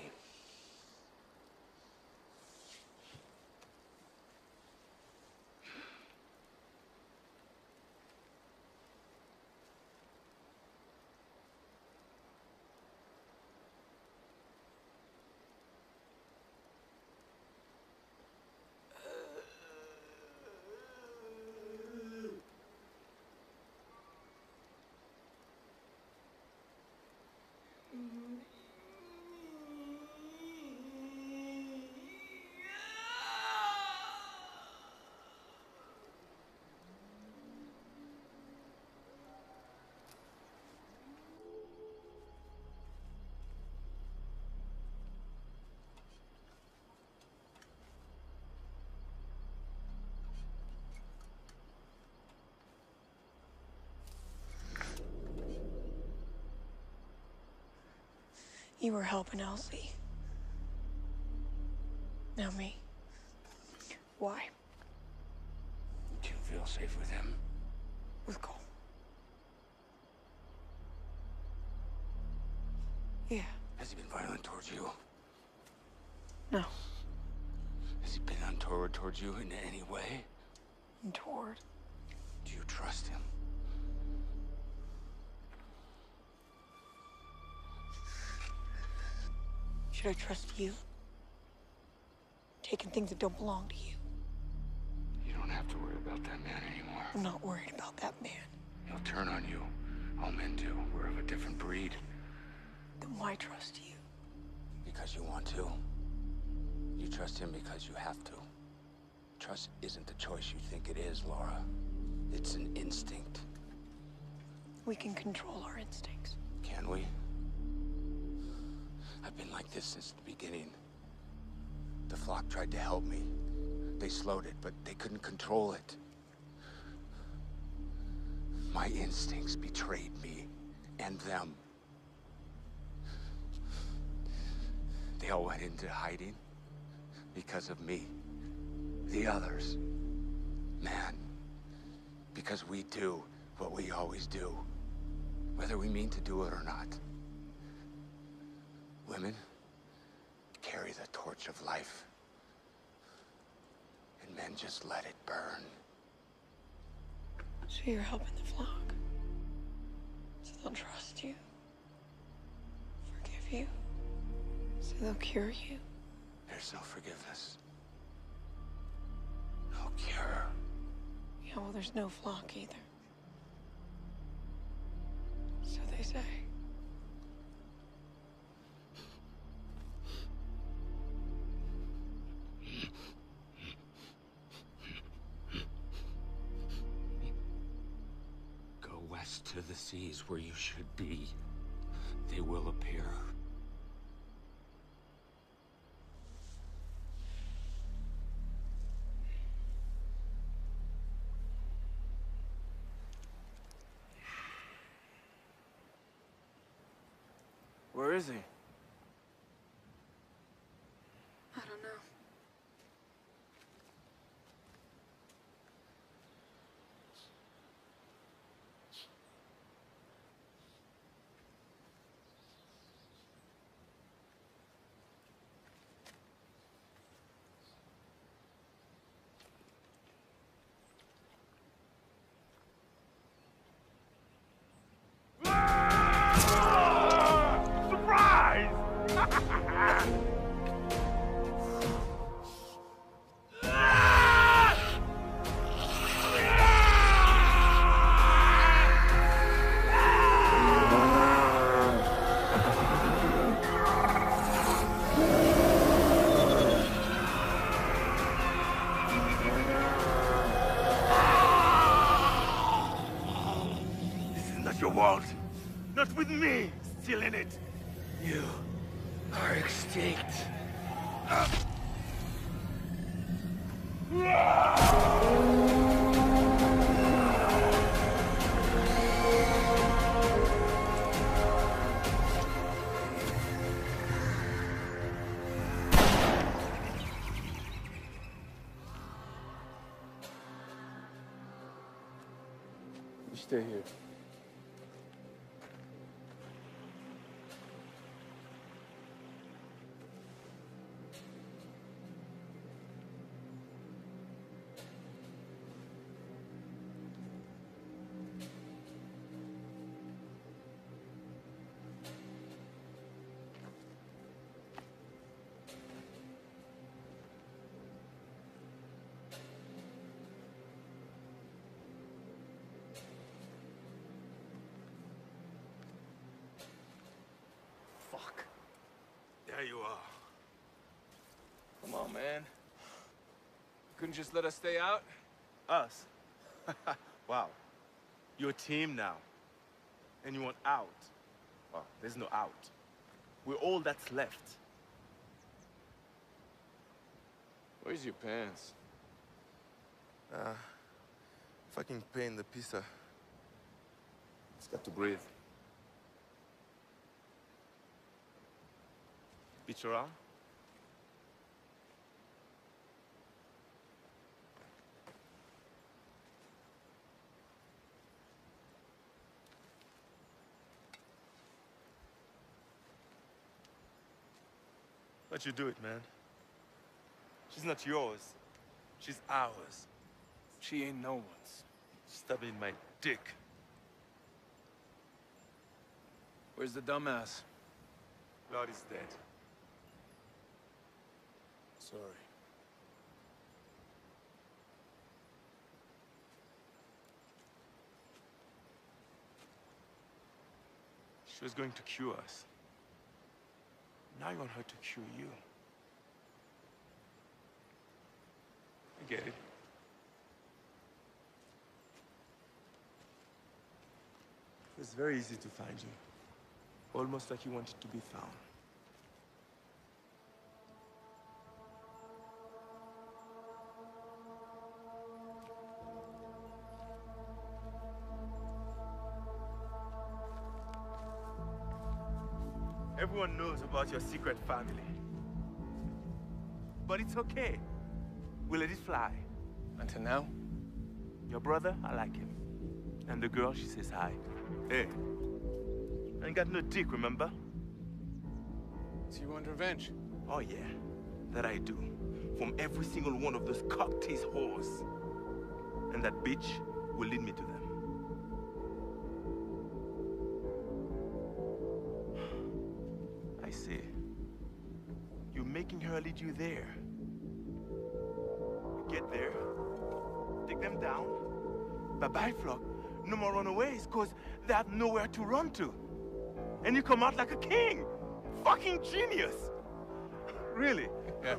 H: You were helping Elsie. Now me. Why?
C: Do you feel safe with him?
H: With Cole. Yeah.
C: Has he been violent towards you?
H: No.
C: Has he been untoward towards you in any way?
H: Untoward?
C: Do you trust him?
H: Should I trust you? Taking things that don't belong to you.
C: You don't have to worry about that man anymore.
H: I'm not worried about that man.
C: He'll turn on you. All men do. We're of a different breed.
H: Then why trust you?
C: Because you want to. You trust him because you have to. Trust isn't the choice you think it is, Laura. It's an instinct.
H: We can control our instincts.
C: Can we? I've been like this since the beginning. The flock tried to help me. They slowed it, but they couldn't control it. My instincts betrayed me and them. They all went into hiding because of me. The others. Man, because we do what we always do, whether we mean to do it or not. Women carry the torch of life, and men just let it burn.
H: So you're helping the flock. So they'll trust you, forgive you, so they'll cure you.
C: There's no forgiveness. No cure.
H: Yeah, well, there's no flock either. So they say.
C: To the seas where you should be. They will appear.
G: Where is he?
H: I don't know.
F: Not with me still in it.
C: You are extinct. Uh.
G: You stay here.
F: Fuck. There you are.
G: Come on, man. You couldn't just let us stay out?
F: Us? Wow. You're a team now. And you want out. Well, there's no out. We're all that's left.
G: Where's your pants?
F: Uh, fucking pain in the pizza. It's got to breathe. Bitch around? Let you do it, man. She's not yours. She's ours.
G: She ain't no one's.
F: Stabbing my dick.
G: Where's the dumbass?
F: Lord is dead.
G: Sorry.
F: She was going to cure us. Now you want her to cure you. I get it. It was very easy to find you. Almost like you wanted to be found. Everyone knows about your secret family. But it's okay. We'll let it fly.
G: Until now?
F: Your brother, I like him. And the girl, she says hi. Hey. I ain't got no dick, remember?
G: So you want revenge?
F: Oh, yeah. That I do. From every single one of those cocktease whores. And that bitch will lead me to them. I see. You're making her lead you there. You get there, take them down. Bye-bye, Flock. No more runaways, because they have nowhere to run to. And you come out like a king. Fucking genius. Really?
G: Yeah.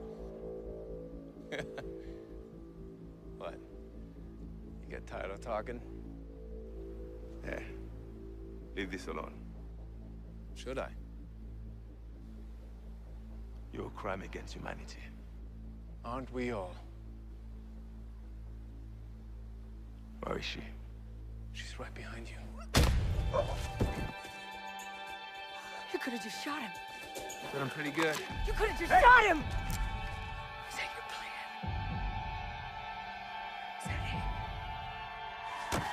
G: What? You get tired of talking?
F: Yeah. Leave this alone.
G: Should I?
F: You're a crime against humanity.
G: Aren't we all?
F: Where is she?
G: She's right behind you.
H: You could have just shot him.
G: But I'm pretty good.
H: You could have just shot him!
I: Is that your plan? Is that it?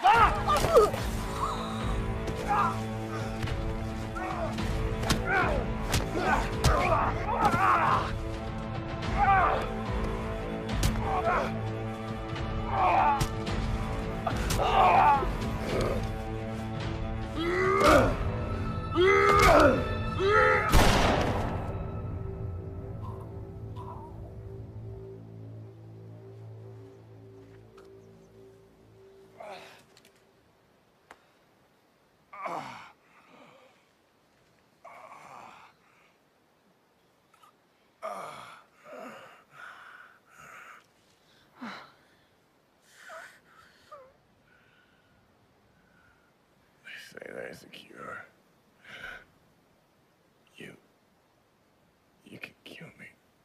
F: Say there's a cure. You. You can kill me.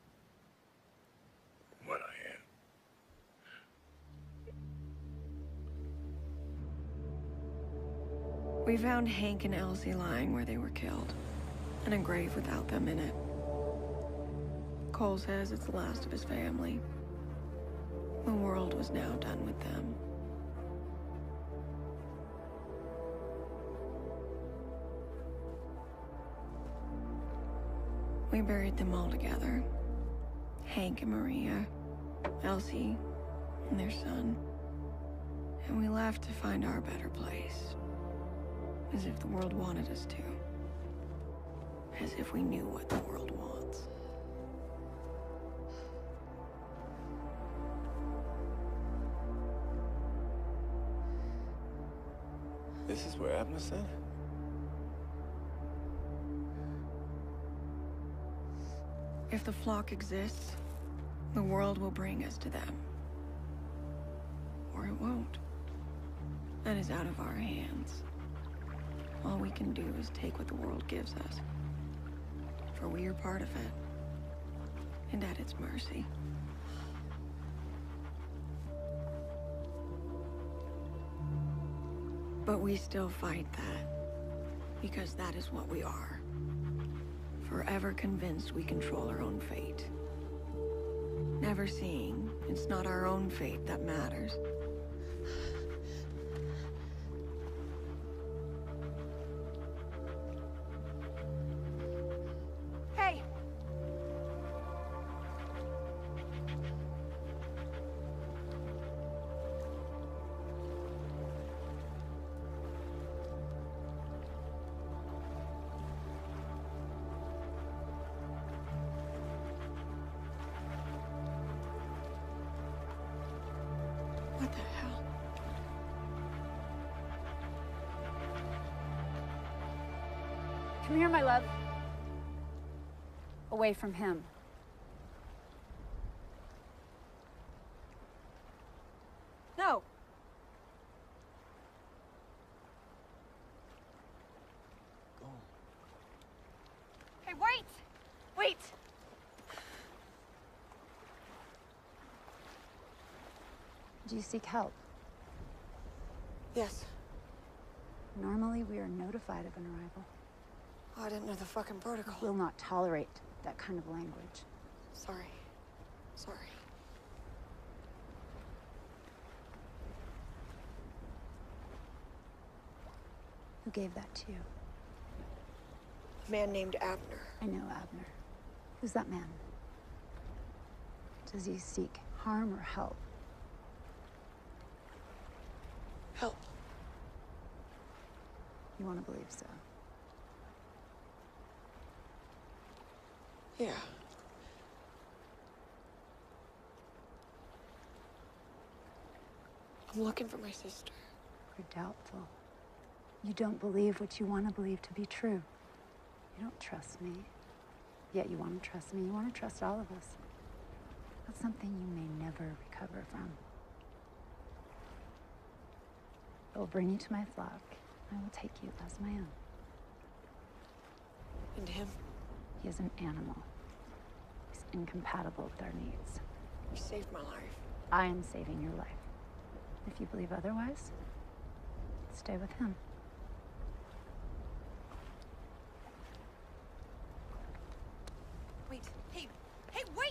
F: What I am.
A: We found Hank and Elsie lying where they were killed, in a grave without them in it. Cole says it's the last of his family. The world was now done with them. We buried them all together. Hank and Maria, Elsie, and their son. And we left to find our better place. As if the world wanted us to. As if we knew what the world wants.
D: This is where Abner said?
A: If the flock exists, the world will bring us to them. Or it won't. That is out of our hands. All we can do is take what the world gives us. For we are part of it. And at its mercy. But we still fight that. Because that is what we are. Forever convinced we control our own fate. Never seeing it's not our own fate that matters.
H: Hey!
A: What the hell?
L: Come here, my love. Away from him.
H: No!
D: Go.
H: Hey, wait! Wait!
L: Do you seek help?
H: Yes.
L: Normally, we are notified of an arrival.
H: Oh, I didn't know the fucking protocol.
L: Will not tolerate that kind of language.
H: Sorry. Sorry.
L: Who gave that to you?
H: A man named Abner.
L: I know Abner. Who's that man? Does he seek harm or help?
H: Help.
L: You want to believe so?
H: Yeah. I'm looking for my sister.
L: You're doubtful. You don't believe what you want to believe to be true. You don't trust me. Yet you want to trust me. You want to trust all of us. That's something you may never recover from. I will bring you to my flock. I will take you as my own.
H: And him?
L: He is an animal. He's incompatible with our needs.
H: You saved my life.
L: I am saving your life. If you believe otherwise, stay with him.
H: Wait. Hey. Hey, wait!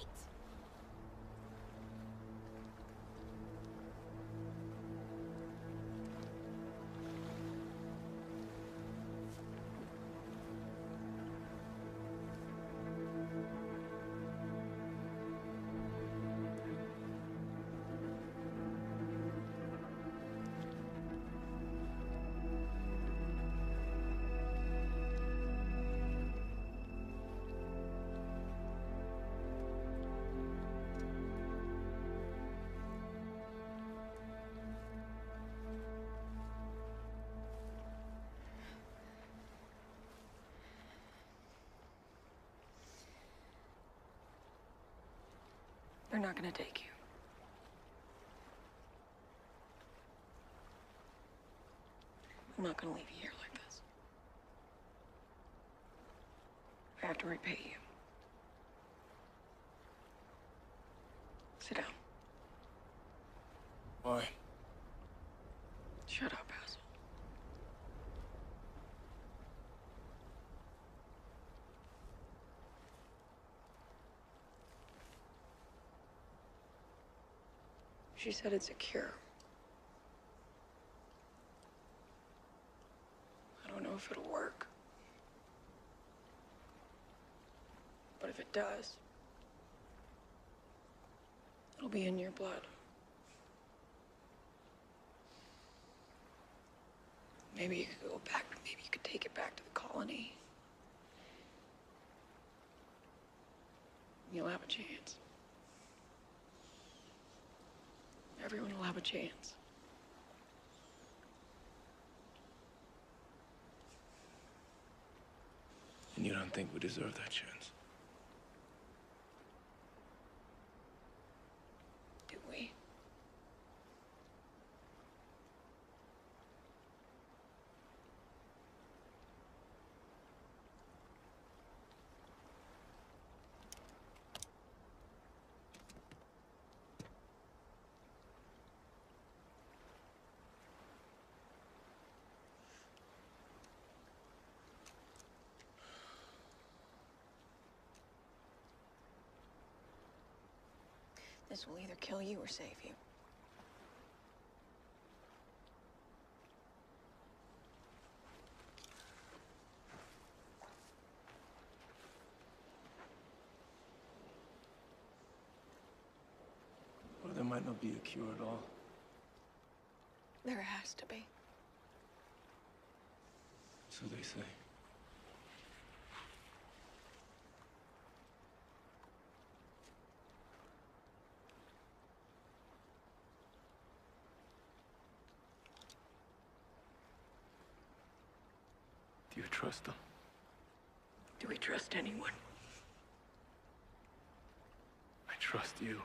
H: They're not gonna take you. I'm not gonna leave you here like this. I have to repay you. Sit down.
D: Why?
A: Shut up, asshole. She said it's a cure. I don't know if it'll work. But if it does, it'll be in your blood. Maybe you could go back, maybe you could take it back to the colony. You'll have a chance. Everyone will have a chance.
G: And you don't think we deserve that chance?
A: Do we? This will either kill you or save you.
G: Or there might not be a cure at all.
A: There has to be.
G: So they say. Do you trust them?
A: Do we trust anyone?
G: I trust you.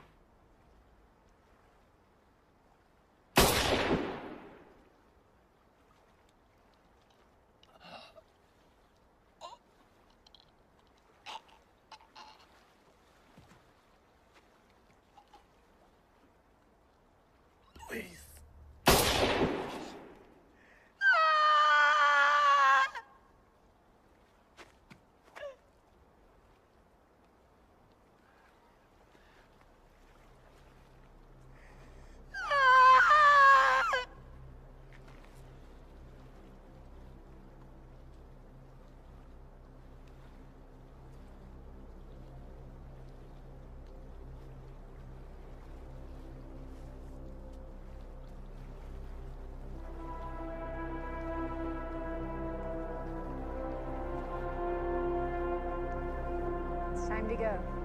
G: Please.
L: Time to go.